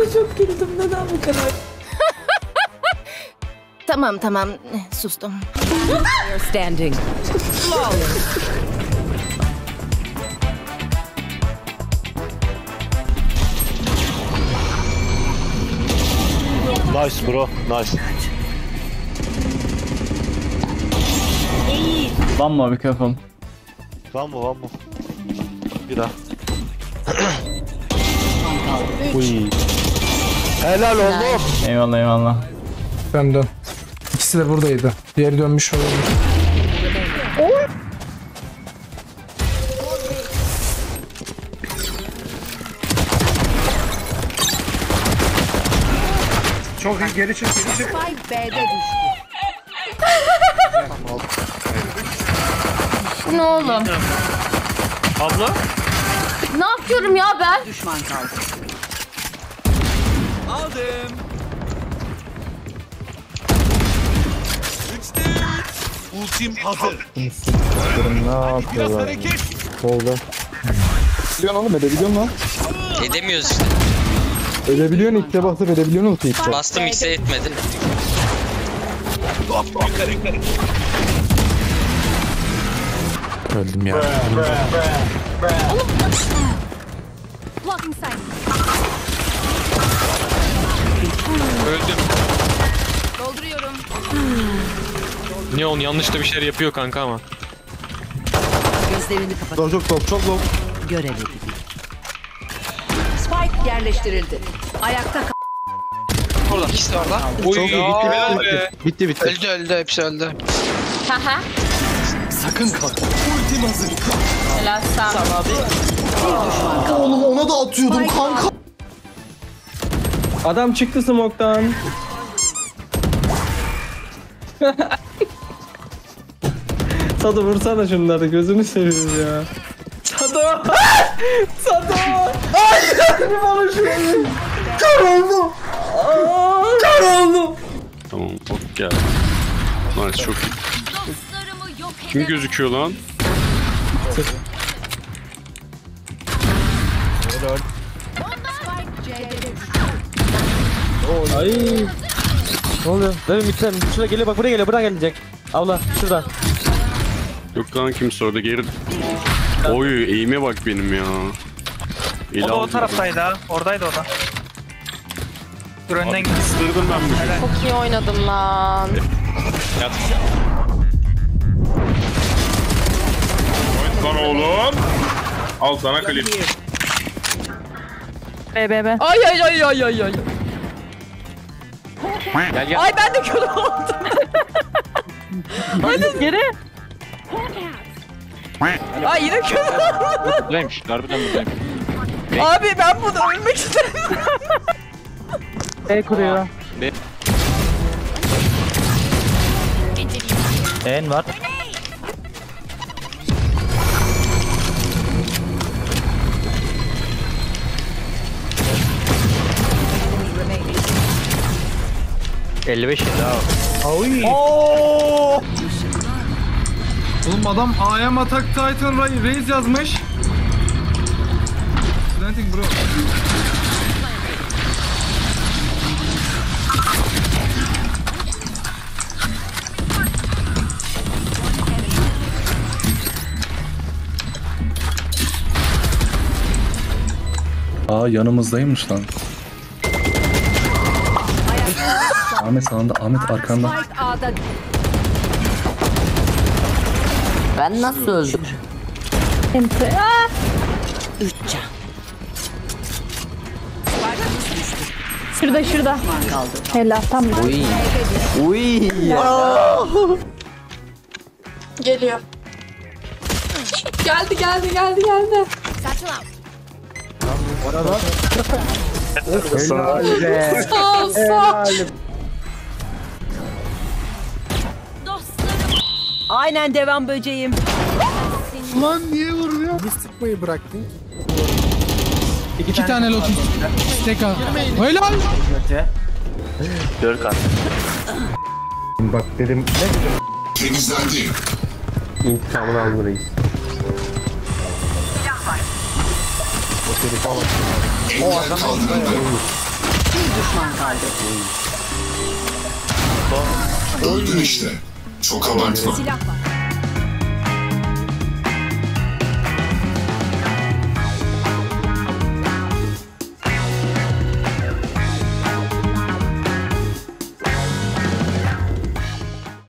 Ama çok güldüm. Neden bu kadar? Tamam sustum. Standing. Nice bro, nice. One more, be careful. One more. Bir daha. Uy. Helal oğlum. Eyvallah. Dön. İkisi de buradaydı. Diğeri dönmüş olabilir. Çok iyi, geri çık. Spike B'de düştü. Ne oğlum? Abla? Ne yapıyorum ya ben? Düşman kaldı. Aldım. Ultim hazır. Ne yapıyorlar? Solda. Biliyorsun oğlum, edebiliyorsun lan. Edemiyoruz işte. Edebiliyorsun, ilk basıp edebiliyorsun ulti ilk. Bastım X'e etmedi. Öldüm ya. Öldüm. Dolduruyorum. Neon yanlış da bir şeyler yapıyor kanka ama. Gözlerini kapat. Çok low. Görevi. Spike yerleştirildi. Ayakta kal. Orada. İkisi de orada. Oy, Çok iyi, bitti. Öldü. Hepsi öldü. Haha. Sakın kalk. Ultim hazır. Helal sağ ol. Oğlum ona da atıyordum kanka. Adam çıktı smoke'tan. Sado vursana şunları, gözünü seveyim ya. Sado! Sado! Hayır! Bana şöyle! Kör oldum! Kör oldum! Tamam bak gel. Nice çok iyi. Kim gözüküyor lan? Ay! Ne oluyor? Dönün bitirelim. Şurada geliyor, bak buraya geliyor, buradan gelecek. Abla şurada. Yok lan kimse orada geri... Oy eğime bak benim ya. O da o taraftaydı ha. Oradaydı o da. Dur önden git. Isırdım ben bu şeyi. Çok iyi oynadım lan. Lan oğlum. Al sana klip. Be. Ay. Gel. Ay ben de kör oldum. Hadi geri. Ay yine kör oldum. Buradaymış, harbiden buradaymış. Abi ben burada ölmek istemiyorum. E kuruyor. En var. Oğlum adam I am Attack Titan Raze yazmış. Planting bro. Aa yanımızdaymış lan. Ahmet sağında, Ahmet arkanda. Spike A'da Ben nasıl öldüm? üç can. Şurada. Kaldı. Helal tam. Uy. Geliyor. Geldi. Sağ ol. Aynen devam böceğim. Lan niye vuruyor? İki tane lotus. Tek al. Helal. Bak dedim. İntikamını aldı reis. O adam düşman kaldı. Öldün işte. Çok abartma. Silah var.